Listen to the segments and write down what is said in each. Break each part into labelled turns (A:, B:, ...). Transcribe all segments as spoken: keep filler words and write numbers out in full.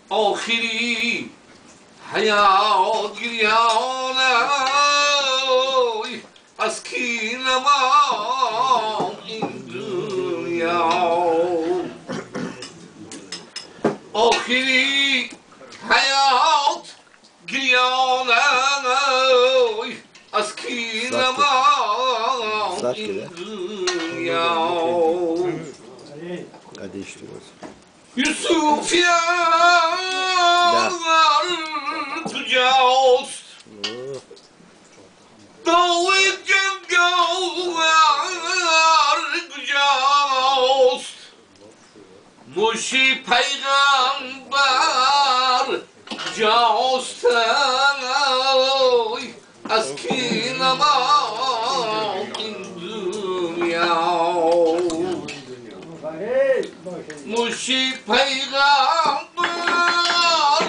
A: آخری حیات گریانه از کی نمان این دنیا آخری حیات گریانه از کی نمان این دنیا Yusufiyar kıcaost Davut cengar kıcaost Muşi peygamber kıcaost Askin aman in dünya Muşi peygamber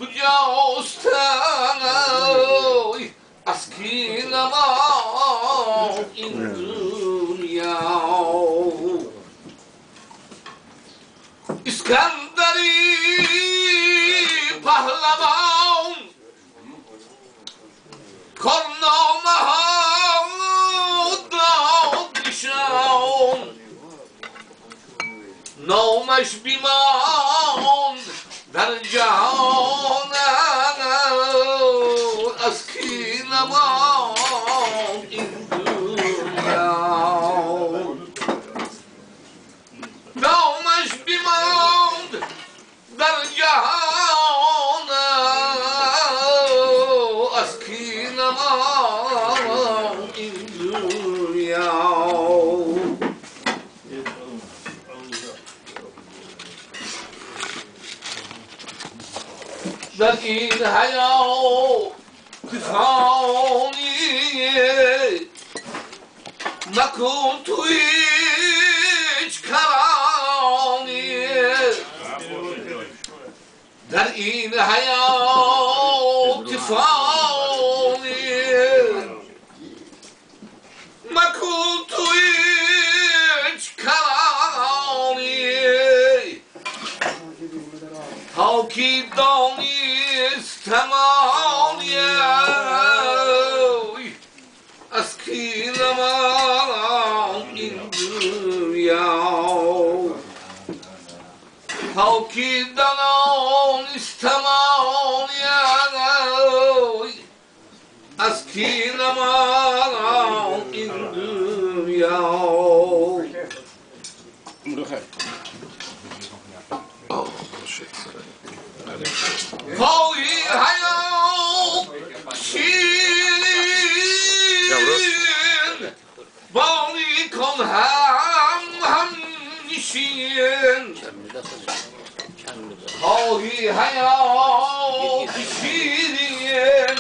A: Gücağustan Askin aman in dünya İskenderi pahlavan Karnamaha dişan نامش بیمان در جهان از کی نمان این دنیا نامش بیمان در جهان از کی نمان این دنیا در این حیات فانی نکن تو هیچ کرانی در این حیات فانی نکن تو هیچ کرانی تا کی دانست تمامی از کی نمان این دنیا تا کی دانست تمامی از کی نمان این دنیا پای حیات شیرین بانی کن هم هم نشین پای حیات شیرین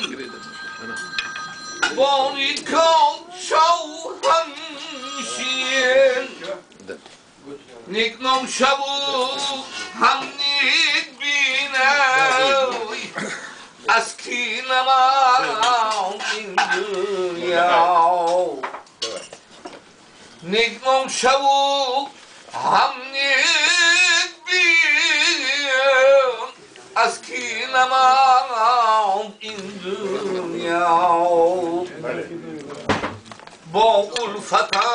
A: بانی کن شو هم نشین نیکنم شبو هم نیک بینوی از کی نمان این دنیا نیکنم شبو هم نیک بین از کی نمان این دنیا با الفتن